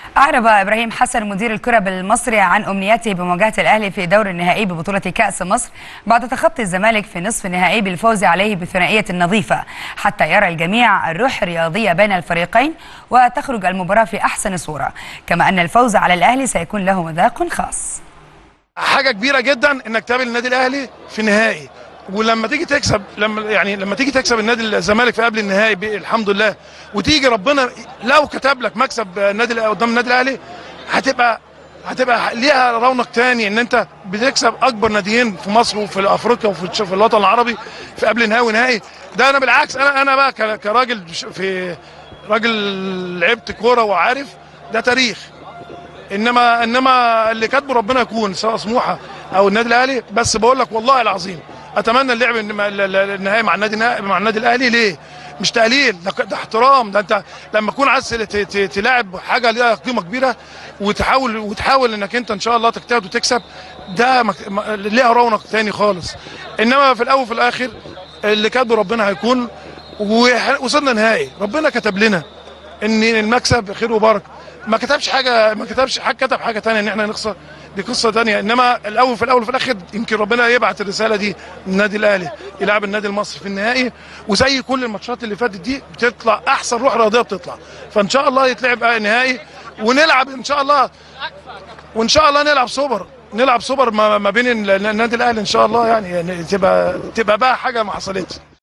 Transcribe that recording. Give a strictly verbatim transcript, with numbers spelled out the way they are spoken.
أعرب إبراهيم حسن مدير الكرة بالمصري عن أمنيته بمواجهة الأهلي في دور النهائي ببطولة كأس مصر بعد تخطي الزمالك في نصف النهائي بالفوز عليه بثنائية نظيفة، حتى يرى الجميع الروح الرياضية بين الفريقين وتخرج المباراة في أحسن صورة، كما أن الفوز على الأهلي سيكون له مذاق خاص. حاجة كبيرة جدا إنك تقابل النادي الأهلي في نهائي، ولما تيجي تكسب لما يعني لما تيجي تكسب النادي الزمالك في قبل النهائي الحمد لله، وتيجي ربنا لو كتب لك مكسب النادي قدام النادي الاهلي، هتبقى هتبقى ليها رونق تاني ان انت بتكسب اكبر ناديين في مصر وفي افريقيا وفي في الوطن العربي في قبل نهائي ونهائي. ده انا بالعكس، انا انا بقى كراجل في راجل لعبت كوره وعارف ده تاريخ. انما انما اللي كاتبه ربنا يكون، سواء سموحه او النادي الاهلي. بس بقول لك والله العظيم اتمنى اللعب النهائي مع النادي مع النادي الاهلي. ليه؟ مش تقليل، ده, ده احترام. ده انت لما تكون عايز تلاعب حاجه ليها قيمه كبيره وتحاول وتحاول انك انت ان شاء الله تجتهد وتكسب، ده ليها رونق تاني خالص. انما في الاول وفي الاخر اللي كاتبه ربنا هيكون، ووصلنا نهائي. ربنا كتب لنا ان المكسب خير وبركه، ما كتبش حاجه ما كتبش حاجه كتب حاجه ثانيه ان احنا نخسر، دي قصه ثانيه. انما الاول في الاول وفي الاخر يمكن ربنا يبعت الرساله دي للنادي الاهلي يلعب النادي المصري في النهائي، وزي كل الماتشات اللي فاتت دي بتطلع احسن روح رياضيه بتطلع. فان شاء الله يتلعب نهائي ونلعب ان شاء الله، وان شاء الله نلعب سوبر نلعب سوبر ما بين النادي الاهلي ان شاء الله، يعني, يعني تبقى تبقى بقى حاجه ما حصلتش.